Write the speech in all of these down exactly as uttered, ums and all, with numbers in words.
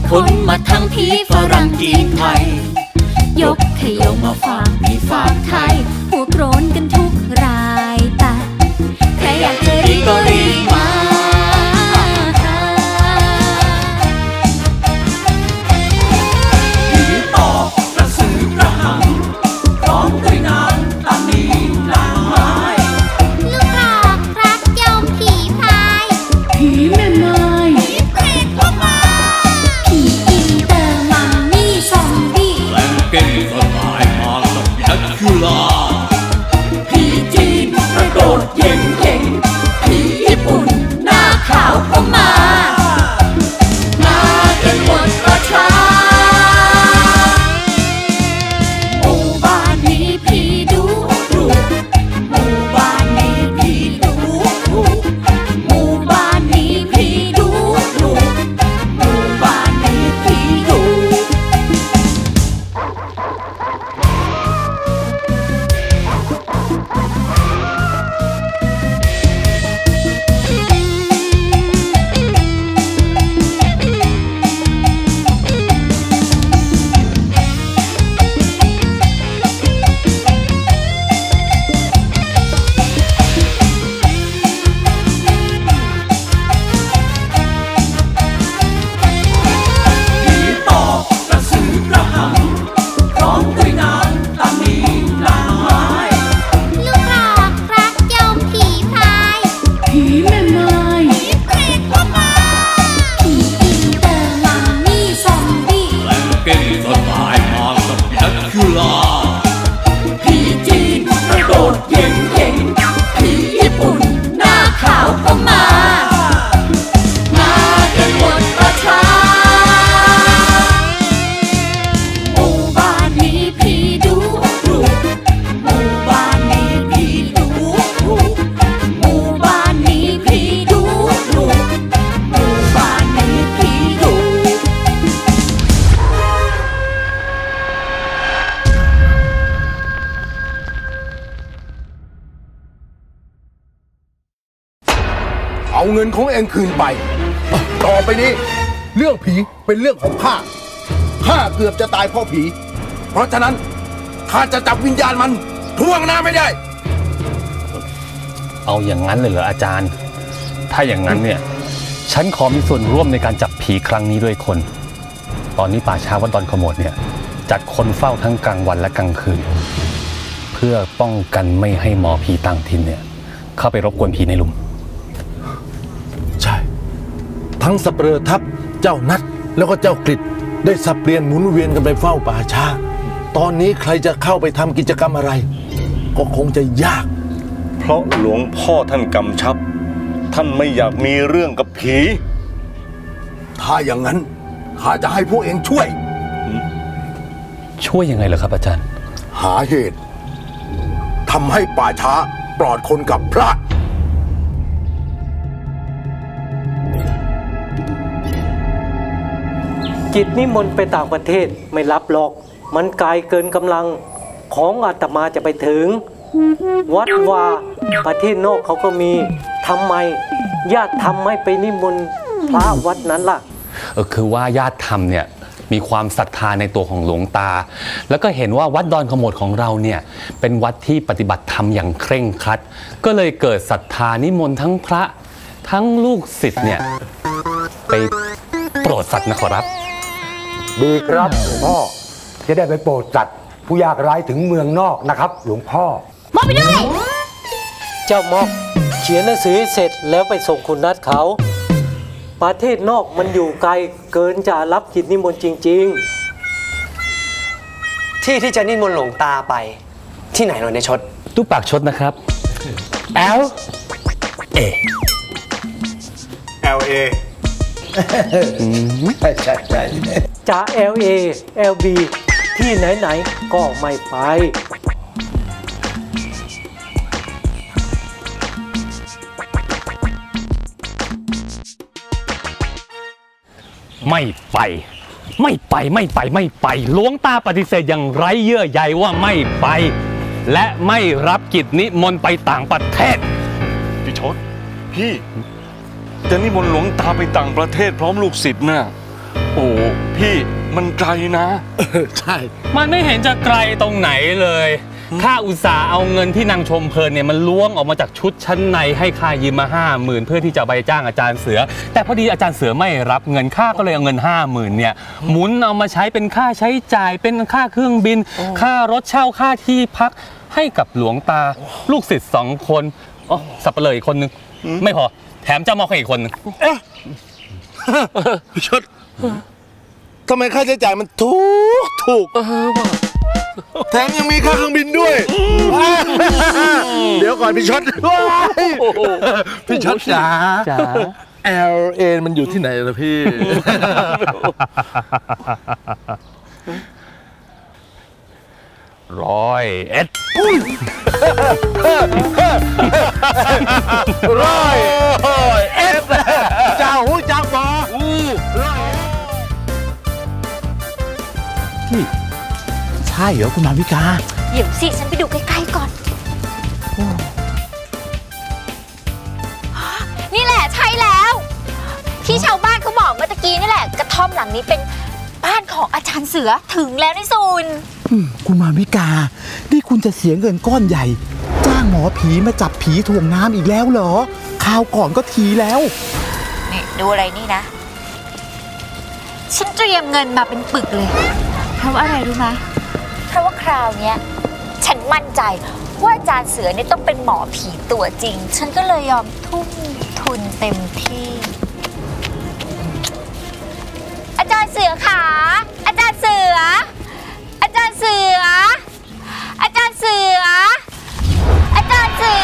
คนมาทั้งผีฝรั่งจีนไทยยกขยงมาฝากผีฝากไทยหัวโกรนกันทุกรายแต่ใครอยากจะรีก็รีมาผีปอบกระสือกระหังพร้อมด้วยนางตานีนางไม้ลูกหลอกรักยมผีพายผีแม่ไม้ผีเปรตก็มาผีอินเตอร์มัมมี่ซอมบี้แลงเก้สลายมากับแดร็กคูล่าผีจีนกระโดดเย่งเย่งผีญี่ปุ่นหน้าขาวก็มามากันหมดก็ช้าหมู่บ้านนี้ผีดุดุหมู่บ้านนี้ผีดุดุหมู่บ้านนี้ผีดุดุหมู่บ้านนี้ผีดุผีปอบกระสือกระหังพร้อมด้วยนางตานีนางไม้ลูกหลอกรักยมผีพายผีแม่ไม้ผีเปรตก็มาผีอินเตอร์มัมมี่ซอมบี้แลงเก้สลายมากับแดร็กคูล่าผีจีนกระโดดเย่งเย่งผีญี่ปุ่นหน้าขาวก็มามากันหมดก็ช้าหมู่บ้านนี้ผีดุดุหมู่บ้านนี้ผีดุดุหมู่บ้านนี้ผีดุดุหมู่บ้านนี้ผีดุเอาเงินของเองคืนไป ต่อไปนี้ เรื่องผีเป็นเรื่องของข้า ข้าเกือบจะตายเพราะผี เพราะฉะนั้นข้าจะจับวิญญาณมันทวงหน้าไม่ได้เอาอย่างนั้นเลยเหรออาจารย์ ถ้าอย่างนั้นเนี่ยฉันขอมีส่วนร่วมในการจับผีครั้งนี้ด้วยคน ตอนนี้ป่าช้าวัดดอนขโมดเนี่ยจัดคนเฝ้าทั้งกลางวันและกลางคืน เพื่อป้องกันไม่ให้หมอผีต่างถิ่นเนี่ยเข้าไปรบกวนผีในหลุมใช่ ทั้งสับเปลือทัพเจ้านัดแล้วก็เจ้ากฤษได้สับเปลี่ยนหมุนเวียนกันไปเฝ้าป่าช้า ตอนนี้ใครจะเข้าไปทำกิจกรรมอะไร ก็คงจะยากเพราะหลวงพ่อท่านกำชับ ท่านไม่อยากมีเรื่องกับผีถ้าอย่างนั้นข้าจะให้พวกเองช่วยช่วยยังไงเหรอครับอาจารย์หาเหตุทำให้ป่าช้าปลอดคนกับพระกิจนิมนต์ไปต่างประเทศไม่รับหรอกมันไกลเกินกำลังของอาตมาจะไปถึง วัดวาประเทศนอกเขาก็มีทำไมญาติทำไม่ไปนิมนต์พระวัดนั้นล่ะเออคือว่าญาติธรรมเนี่ยมีความศรัทธาในตัวของหลวงตาแล้วก็เห็นว่าวัดดอนขโมดของเราเนี่ยเป็นวัดที่ปฏิบัติธรรมอย่างเคร่งครัดก็เลยเกิดศรัทธานิมนต์ทั้งพระทั้งลูกศิษย์เนี่ยไปโปรดสัตว์นะขอรับดีครับหลวงพ่อจะได้ไปโปรดสัตว์ผู้ยากไร้ถึงเมืองนอกนะครับหลวงพ่อมอบไปด้วยเจ้ามอกเขียนหนังสือเสร็จแล้วไปส่งคุณนัดเขาประเทศนอกมันอยู่ไกลเกินจะรับกิจนิมนต์จริงๆที่ที่จะนิมนต์หลวงตาไปที่ไหนหน่อยในชดตู้ปากชดนะครับ L A L A ใช่ใช่ใช่จะ L A L B ที่ไหนๆก็ไม่ไปไม่ไปไม่ไปไม่ไปไม่ไปหลวงตาปฏิเสธอย่างไร้เยื่อใยว่าไม่ไปและไม่รับกิจนิมนต์ไปต่างประเทศพี่ชดพี่จะนิมนต์หลวงตาไปต่างประเทศพร้อมลูกศิษย์น่ะโอ้พี่มันไกลนะใช่มันไม่เห็นจะไกลตรงไหนเลยข้าอุตส่าห์เอาเงินที่นางชมเพลินเนี่ยมันล้วงออกมาจากชุดชั้นในให้ข้ายืมมาห้าหมื่นเพื่อที่จะไปจ้างอาจารย์เสือแต่พอดีอาจารย์เสือไม่รับเงินข้าก็เลยเอาเงินห้าหมื่นเนี่ยหมุนเอามาใช้เป็นค่าใช้จ่ายเป็นค่าเครื่องบินค่ารถเช่าค่าที่พักให้กับหลวงตาลูกศิษย์สองคนอ๋อสับเปลืออีกคนนึงไม่พอแถมเจ้ามอคอีกคนนึงพี่ชดทำไมค่าใช้จ่ายมันถูกถูกแถมยังมีค่าเครื่องบินด้วยเดี๋ยวก่อนพี่ชดพี่ชดจ๋าจ๋า แอล เอ มันอยู่ที่ไหนล่ะพี่ร้อยเอ็ดร้อยเอ็ดเจ้าหูจักบอพี่ใช่เหรอคุณมาวิกาเดี๋ยวสิฉันไปดูใกล้ๆก่อนนี่แหละใช่แล้วที่ชาวบ้านเขาบอกเมื่อกี้นี่แหละกระท่อมหลังนี้เป็นบ้านของอาจารย์เสือถึงแล้วนี่ซุนคุณมาวิกานี่คุณจะเสียเงินก้อนใหญ่จ้างหมอผีมาจับผีถ่วงน้ำอีกแล้วเหรอคราวก่อนก็ทีแล้วนี่ดูอะไรนี่นะฉันเตรียมเงินมาเป็นปึกเลยเพราะว่าอะไรรู้ไหมเพราะว่าคราวนี้ฉันมั่นใจว่าอาจารย์เสือเนี่ยต้องเป็นหมอผีตัวจริงฉันก็เลยยอมทุ่มทุนเต็มที่อาจารย์เสือขาอาจารย์เสืออาจารย์เสืออาจารย์เสืออาจารย์เสือ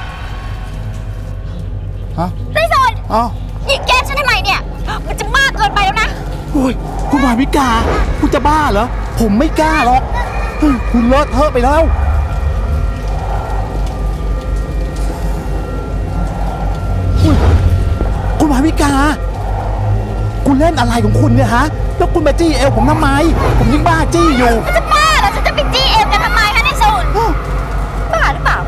ฮะได้สนอ๋อยิงแกฉันทำไมเนี่ยมันจะมากเกินไปแล้วนะโอ้ยคุณมาวิกาคุณจะบ้าเหรอผมไม่กล้าหรอกคุณเลอะเทอะไปแล้วคุณมาวิกาคุณเล่นอะไรของคุณเนี่ยฮะแล้วคุณมาจี้เอวผมทำไมผมยิ่งบ้าจี้อยู่จะบ้าเหรอฉันจะไปจี้เอวกันทำไมคะนายซุนบ้าหรือเปล่า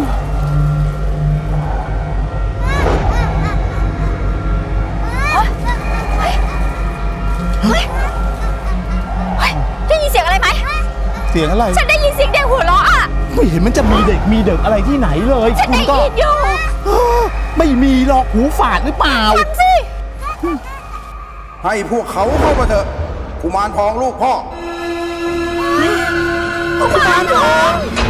เฮ้ยเฮ้ยได้ยินเสียงอะไรไหมเสียงอะไรฉันได้ยินเสียงเด็กหัวเราะอ่ะไม่เห็นมันจะมีเด็กมีเด็กอะไรที่ไหนเลยฉันได้ยินอยู่ไม่มีหรอกหูฝาดหรือเปล่าฉันสิให้พวกเขาเข้ามาเถอะกุมารทองลูกพ่อกุมารทอง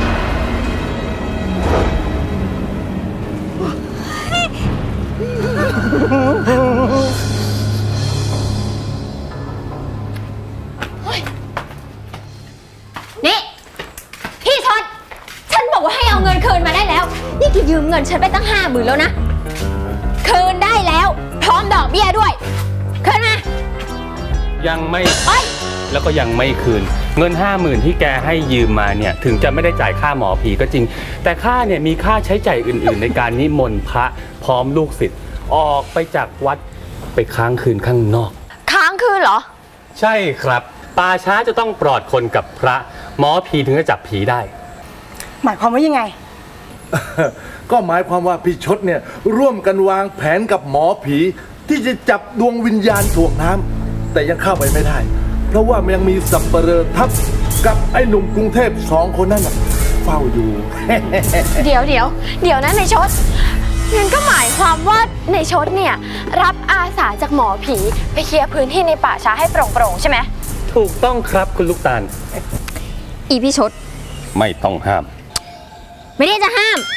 นี่พี่ชดฉันบอกว่าให้เอาเงินคืนมาได้แล้วนี่คือยืมเงินฉันไปตั้งห้าหมื่นแล้วนะคืนได้แล้วพร้อมดอกเบี้ยด้วยคืนมายังไม่แล้วก็ยังไม่คืนเงินห้าหมื่นที่แกให้ยืมมาเนี่ยถึงจะไม่ได้จ่ายค่าหมอผีก็จริงแต่ค่าเนี่ยมีค่าใช้จ่ายอื่นๆในการนิมนต์พระพร้อมลูกศิษย์ออกไปจากวัดไปค้างคืนข้างนอกค้างคืนเหรอใช่ครับป่าช้าจะต้องปลอดคนกับพระหมอผีถึงจะจับผีได้หมายความว่ายังไงก็หมายความว่าพี่ชดเนี่ยร่วมกันวางแผนกับหมอผีที่จะจับดวงวิญญาณถ่วงน้ำแต่ยังเข้าไปไม่ได้เพราะว่ามันยังมีสัปเหร่อทัพกับไอ้หนุ่มกรุงเทพสองคนนั่นน่ะเฝ้าอยู่เดี๋ยวเดี๋ยวเดี๋ยวนะในชดงั้นก็หมายความว่าในชดเนี่ยรับอาสาจากหมอผีไปเคลียร์พื้นที่ในป่าช้าให้โปร่งๆใช่ไหมถูกต้องครับคุณลูกตาลอีพี่ชดไม่ต้องห้ามไม่ได้จะห้าม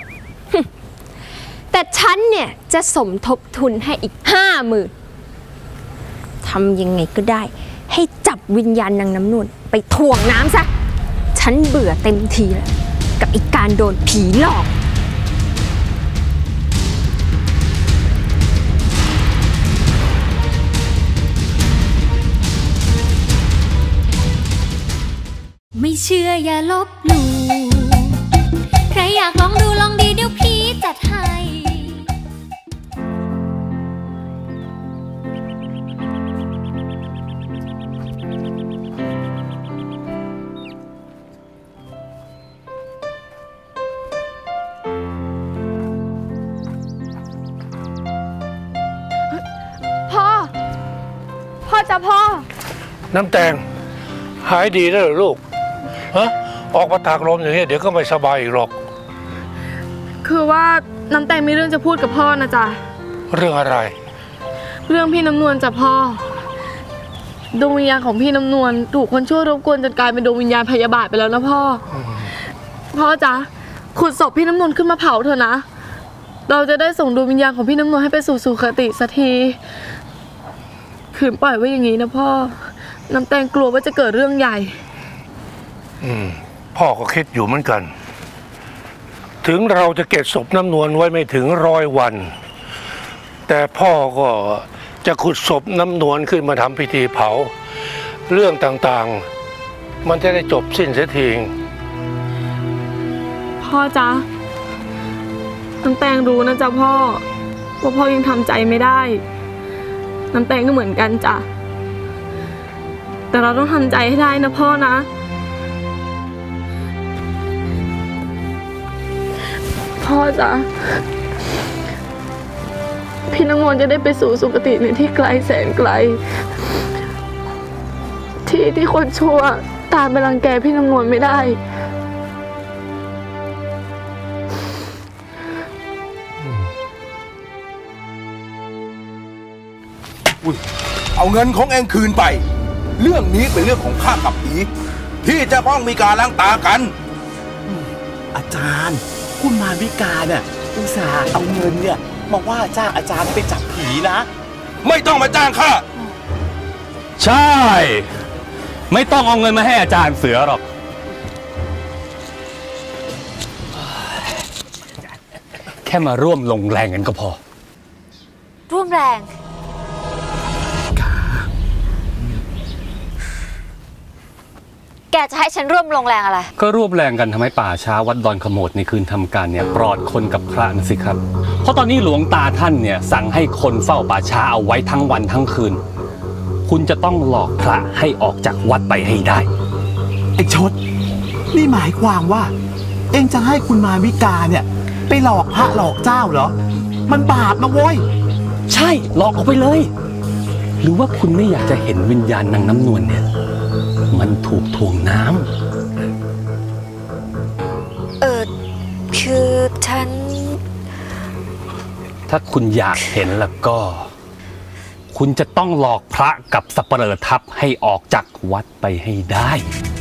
แต่ฉันเนี่ยจะสมทบทุนให้อีกห้าหมื่นทำยังไงก็ได้ให้จับวิญญาณนางน้ำนวลไปถ่วงน้ำซะฉันเบื่อเต็มทีแล้วกับอีกการโดนผีหลอกไม่เชื่ออย่าลบหลู่ใครอยากลองดูลองดีเดี๋ยวพี่จัดให้พ่อพ่อจ้ะพ่อน้ำแตงหายดีแล้วเหรอลูกฮะออกมาตากลมอย่างนี้เดี๋ยวก็ไม่สบายอีกหรอกคือว่าน้ำแตงมีเรื่องจะพูดกับพ่อนะจ๊ะเรื่องอะไรเรื่องพี่น้ำนวลจ้ะพ่อดวงวิญญาณของพี่น้ำนวลถูกคนชั่วรบกวนจนกลายเป็นดวงวิญญาณพยาบาทไปแล้วนะพ่อพ่อจ๊ะขุดศพพี่น้ำนวลขึ้นมาเผาเถอะนะเราจะได้ส่งดวงวิญญาณของพี่น้ำนวลให้ไปสู่สุคติสักทีขืนปล่อยไว้อย่างนี้นะพ่อน้ำแตงกลัวว่าจะเกิดเรื่องใหญ่อืมพ่อก็คิดอยู่เหมือนกันถึงเราจะเก็บศพน้ำนวลไว้ไม่ถึงร้อยวันแต่พ่อก็จะขุดศพน้ำนวลขึ้นมาทำพิธีเผาเรื่องต่างๆมันจะได้จบสิ้นเสียทีพ่อจ๊ะน้ำแตงรู้นะจ๊ะพ่อว่าพ่อยังทำใจไม่ได้น้ำแตงก็เหมือนกันจ้ะแต่เราต้องทำใจให้ได้นะพ่อนะพ่อจ๊ะพี่น้ำมนต์จะได้ไปสู่สุคติในที่ไกลแสนไกลที่ที่คนชั่วตามไปรังแกพี่น้ำมนต์ไม่ได้เอาเงินของเองคืนไปเรื่องนี้เป็นเรื่องของข้ากับผีที่จะต้องมีการล้างตากันอาจารย์คุณมาวิกาเนี่ยอุตส่าห์เอาเงินเนี่ยมาว่าจ้างอาจารย์ไปจับผีนะไม่ต้องมาจ้างข้าใช่ไม่ต้องเอาเงินมาให้อาจารย์เสือหรอกแค่มาร่วมลงแรงกันก็พอร่วมแรงแกจะให้ฉันร่วมลงแรงอะไรก็ร่วมแรงกันทำให้ป่าช้าวัดดอนขโมดในคืนทำการเนี่ยปลอดคนกับพระนะสิครับเพราะตอนนี้หลวงตาท่านเนี่ยสั่งให้คนเฝ้าป่าช้าเอาไว้ทั้งวันทั้งคืนคุณจะต้องหลอกพระให้ออกจากวัดไปให้ได้ไอ้ชดนี่หมายความว่าเอ็งจะให้คุณมาวิกาเนี่ยไปหลอกพระหลอกเจ้าเหรอมันบาปนะโว้ยใช่หลอกเอาไปเลยหรือว่าคุณไม่อยากจะเห็นวิญญาณนางน้ำนวลเนี่ยมันถูกถ่วงน้ำเออคือฉันถ้าคุณอยากเห็นแล้วก็คุณจะต้องหลอกพระกับสัปเหร่อทัพให้ออกจากวัดไปให้ได้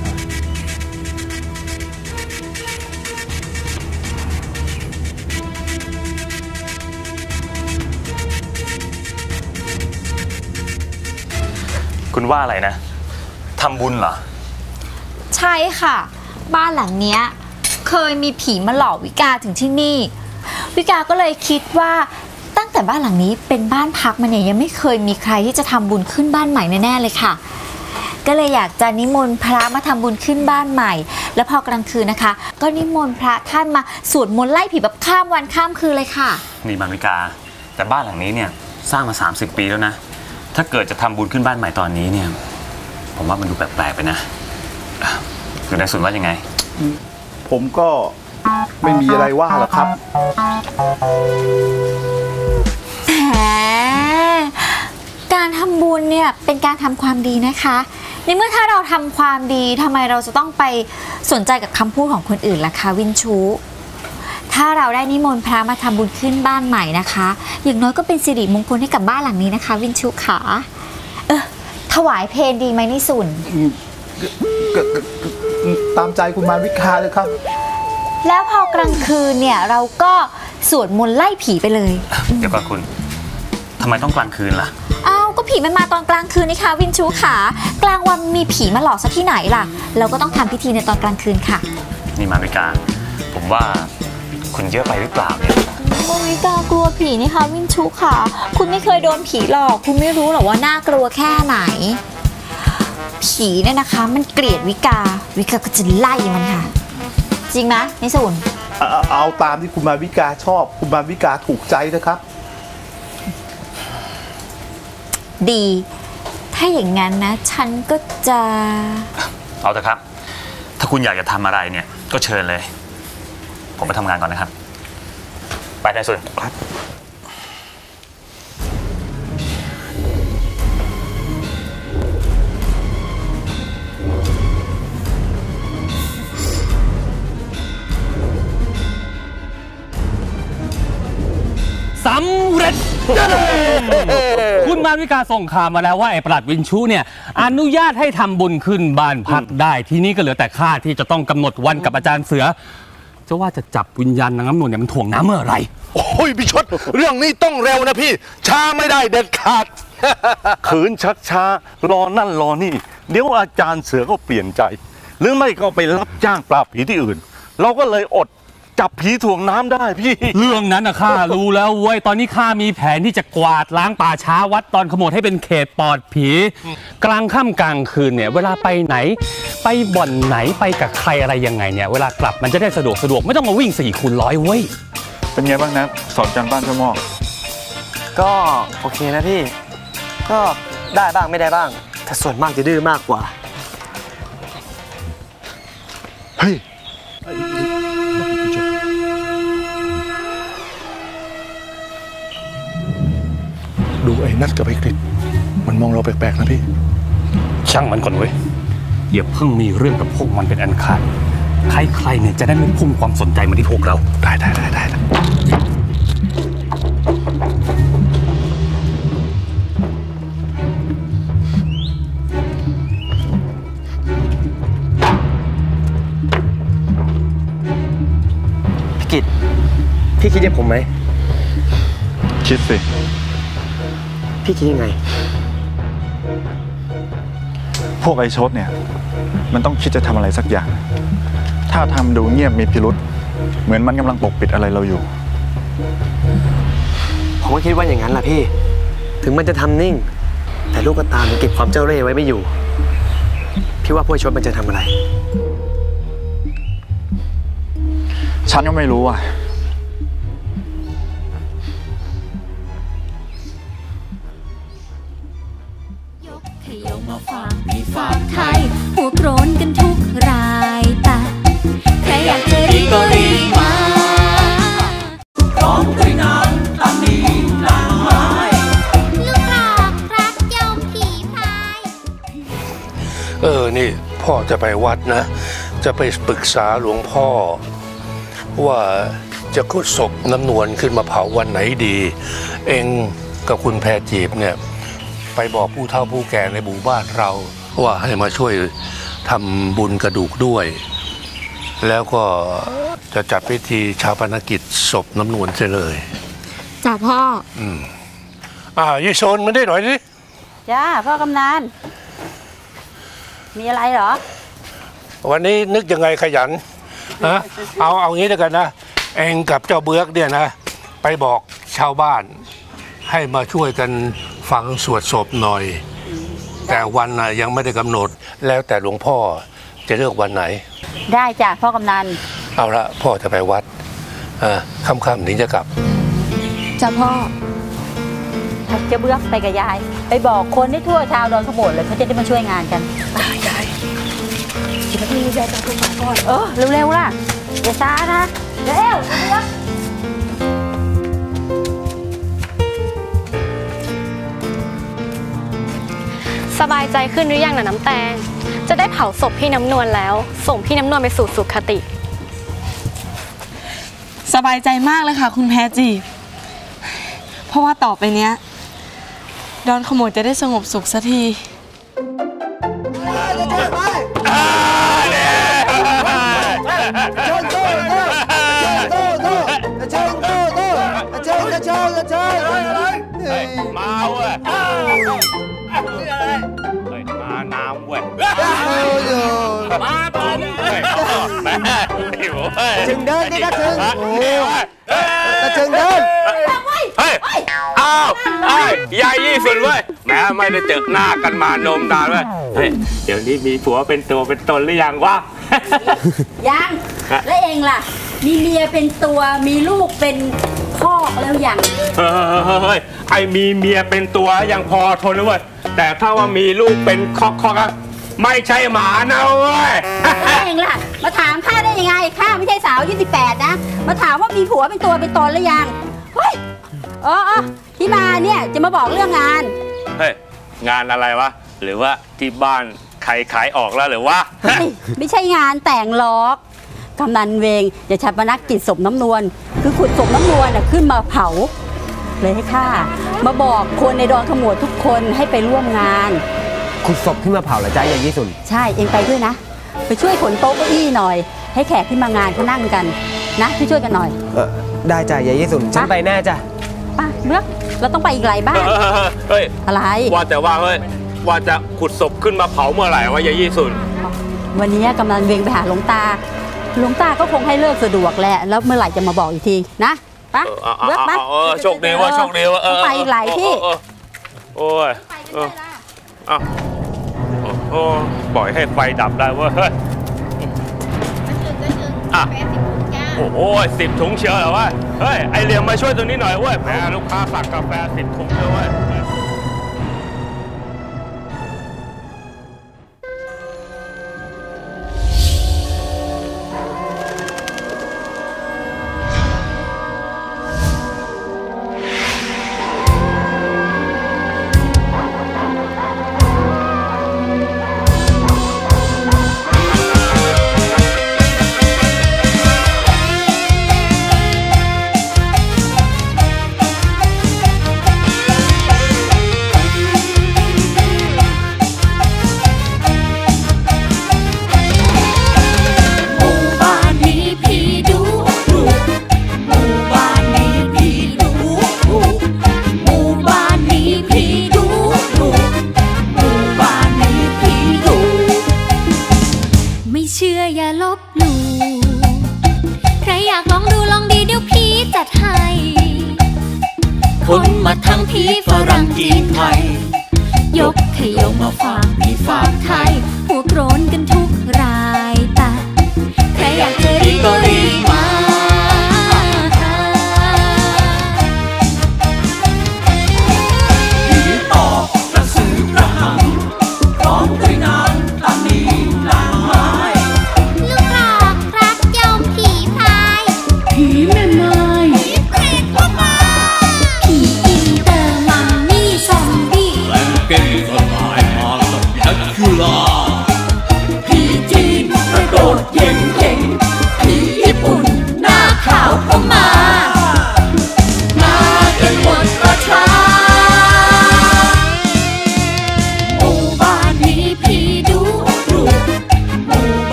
คุณว่าอะไรนะทำบุญเหรอใช่ค่ะบ้านหลังเนี้ยเคยมีผีมาหลอกวิกาถึงที่นี่วิกาก็เลยคิดว่าตั้งแต่บ้านหลังนี้เป็นบ้านพักมาเนี่ยยังไม่เคยมีใครที่จะทำบุญขึ้นบ้านใหม่แน่ๆเลยค่ะก็เลยอยากจะนิมนต์พระมาทำบุญขึ้นบ้านใหม่แล้วพอกลางคืนนะคะก็นิมนต์พระท่านมาสวดมนต์ไล่ผีแบบข้ามวันข้ามคืนเลยค่ะนี่มาวิกาแต่บ้านหลังนี้เนี่ยสร้างมาสามสิบปีแล้วนะถ้าเกิดจะทำบุญขึ้นบ้านใหม่ตอนนี้เนี่ยผมว่ามันดูแปลกๆไปนะคุณนายสุนว่ายังไงผมก็ไม่มีอะไรว่าหรอกครับแหมการทำบุญเนี่ยเป็นการทำความดีนะคะในเมื่อถ้าเราทำความดีทำไมเราจะต้องไปสนใจกับคำพูดของคนอื่นล่ะคะวินชูถ้าเราได้นิมนต์พระมาทำบุญขึ้นบ้านใหม่นะคะอย่างน้อยก็เป็นสิริมงคลให้กับบ้านหลังนี้นะคะวินชูขาเออถวายเพลดีไหมนิสุนตามใจคุณมาวิกาเลยครับแล้วพอกลางคืนเนี่ยเราก็สวดมนต์ไล่ผีไปเลยเดี๋ยวก่อนคุณทำไมต้องกลางคืนล่ะอ้าวก็ผีมันมาตอนกลางคืนนี่คะวินชูขากลางวันมีผีมาหลอกซะที่ไหนล่ะเราก็ต้องทำพิธีในตอนกลางคืนค่ะนี่มาวิกาผมว่าคุณเยอะไปหรือเปล่าเนี่ยวิกากลัวผีนี่คะวินชูขาคุณไม่เคยโดนผีหลอกคุณไม่รู้หรอว่าน่ากลัวแค่ไหนผีเนี่ยนะคะมันเกลียดวิกาวิกาก็จะไล่มันค่ะจริงไหมนิสุนเอาตามที่คุณมาวิกาชอบคุณมาวิกาถูกใจนะครับดีถ้าอย่างนั้นนะฉันก็จะเอาเถอะครับถ้าคุณอยากจะทำอะไรเนี่ยก็เชิญเลยผมไปทำงานก่อนนะครับไปนายสุนครับสำเร็จ คุณมาวิกาส่งข่าวมาแล้วว่าไอ้ปลัดวินชูเนี่ยอนุญาตให้ทำบุญขึ้นบ้านพักได้ทีนี้ก็เหลือแต่ข้าที่จะต้องกำหนดวันกับอาจารย์เสือจะว่าจะจับวิญญาณนางน้ำนวลเนี่ยมันถ่วงน้ำเมื่อไหร่โอ้ยพี่ชดเรื่องนี้ต้องเร็วนะพี่ช้าไม่ได้เด็ดขาดขืนชักช้ารอนั่นรอนี่เดี๋ยวอาจารย์เสือก็เปลี่ยนใจหรือไม่ก็ไปรับจ้างปราบผีที่อื่นเราก็เลยอดจับผีถ่วงน้ำได้พี่เรื่องนั้นนะข้ารู้แล้วเว้ยตอนนี้ข้ามีแผนที่จะกวาดล้างป่าช้าวัดตอนขโมดให้เป็นเขตปลอดผีกลางค่ำกลางคืนเนี่ยเวลาไปไหนไปบ่อนไหนไปกับใครอะไรยังไงเนี่ยเวลากลับมันจะได้สะดวกสะดวกไม่ต้องมาวิ่งสี่คูณร้อยเว้ยเป็นไงบ้างนะสอนการบ้านเจ้าหม้อก็โอเคนะพี่ก็ได้บ้างไม่ได้บ้างแต่ส่วนมากจะดื้อมากกว่าเฮ้ยดูไอ้นัทกับไอ้กฤษมันมองเราแปลกๆนะพี่ช่างมันก่อนเว้ยอย่าเพิ่งมีเรื่องกับพวกมันเป็นอันขาดใครๆเนี่ยจะได้ไม่พุ่งความสนใจมาที่พวกเราได้ได้ได้ได้พี่กิตพี่คิดอย่างผมไหมคิดสิพี่คิดยังไงพวกไอชดเนี่ยมันต้องคิดจะทำอะไรสักอย่างถ้าทำดูเงียบมีพิรุษเหมือนมันกำลังปกปิดอะไรเราอยู่ผมก็คิดว่าอย่างนั้นแหละพี่ถึงมันจะทำนิ่งแต่ลูกตามันเก็บความเจ้าเร่ห์ไว้ไม่อยู่พี่ว่าพวกไอชดมันจะทำอะไรฉันก็ไม่รู้อ่ะไทยหัวโกรนกันทุกรายแต่ใครอยากจะรีบก็รีบมาพร้อมด้วยน้ำตามีนางไม้ลูกหลอกรักยอมผีพายเออนี่พ่อจะไปวัดนะจะไปปรึกษาหลวงพ่อว่าจะขุดศพน้ำนวลขึ้นมาเผาวันไหนดีเองกับคุณแพรจีบเนี่ยไปบอกผู้เฒ่าผู้แก่ในหมู่บ้านเราว่าให้มาช่วยทำบุญกระดูกด้วยแล้วก็จะจัดพิธีชาปนกิจศพน้ำนวลเสียเลยจ้าพ่ออืมอ่ายี่โซนมาได้หน่อยดิจ้าพ่อกำนันมีอะไรเหรอวันนี้นึกยังไงขยันนะเอาเอางี้แล้วกันนะเองกับเจ้าเบือกเนี่ยนะไปบอกชาวบ้านให้มาช่วยกันฟังสวดศพหน่อยแต่วันน่ะยังไม่ได้กำหนดแล้วแต่หลวงพ่อจะเลือกวันไหนได้จ้ะพ่อกำนันเอาละพ่อจะไปวัดอ่าค่ำๆถึงจะกลับจ้ะพ่อถ้าจะเบือกไปกับยายไปบอกคนที่ทั่วชาวดอนขโมดเลยเขาจะได้มาช่วยงานกันยายคิดว่าพี่ยายจะขึ้นมาก่อนเออเร็วๆล่ะอย่าช้านะเร็วเบือกสบายใจขึ้นหรือยังน่ะน้ำแตงจะได้เผาศพพี่น้ำนวลแล้วส่งพี่น้ำนวลไปสู่สุขติสบายใจมากเลยค่ะคุณแพรจีเพราะว่าต่อไปเนี้ยดอนขโมยจะได้สงบสุขสักทีมาเว้ยมาน้ำเว้ยมาปอนแม่จึงเดินดิกระจึงกระจึงเดินเฮ้ยอ้าวไอ้ยายยี่สิบเว้ยแม้ไม่ได้เจอหน้ากันมานมนานเว้ยเฮ้ยเดี๋ยวนี้มีผัวเป็นตัวเป็นตนหรือยังวะยังแล้วเองล่ะมีเมียเป็นตัวมีลูกเป็นพ่อแล้วยังเฮ้ยไอ้มีเมียเป็นตัวยังพอทนเลยเว้ยแต่ถ้าว่ามีลูกเป็นคอกคอกไม่ใช่หมานะเว้ยเองล่ะมาถามข้าได้ยังไงข้าไม่ใช่สาวยี่สิบแปดนะมาถามว่ามีผัวเป็นตัวเป็นตนหรือยังเฮ้ยอ๋อที่มาเนี่ยจะมาบอกเรื่องงานเฮ้ยงานอะไรวะหรือว่าที่บ้านใครขายออกแล้วหรือวะไม่ใช่งานแต่งหรอกกำนันเวงจะชาปนกิจศพน้ำนวลคือขุดศพน้ำนวลขึ้นมาเผาเลยให้ข้ามาบอกคนในดอนขมวดทุกคนให้ไปร่วมงานขุดศพขึ้นมาเผาเหรอจ๊ะยายยี่สุนใช่เองไปด้วยนะ ไปช่วยขนโต๊ะเก้าอี้หน่อย ให้แขกที่มางานเขานั่งกันนะช่วยช่วยกันหน่อยเออได้จ้ะยายยี่สุนฉันไปแน่จ้ะไป้าเลือกเราต้องไปอีกหลายบ้านเฮ้ยอะไรว่าแต่ว่าเฮ้ยว่าจะขุดศพขึ้นมาเผาเมื่อไหร่วะยายยี่สุนวันนี้กำลังเวียงไปหาหลวงตาหลวงตาก็คงให้เลิกสะดวกแหละแล้วเมื่อไหร่จะมาบอกอีกทีนะไปเลือกไปเออโชคดีว่าโชคดีว่าเออไปอีกหลายที่โอ้ยเอออ้าวโอ้ปล่อยให้ไฟดับได้เว้ยเฮ้ยอ่ะโอ้โหสิบถุงเชียวเหรอวะเฮ้ยไอเหลี่ยมมาช่วยตรงนี้หน่อยเว้ยแหมลูกค้าสั่งกาแฟสิบถุงเลยเว้ยคนมาทั้งผีฝรั่งจีนไทยยกขยงมาฝากผีฝากไทยหัวโกรนกันทุกรายแต่ใครอยากจะรีบก็รีบมา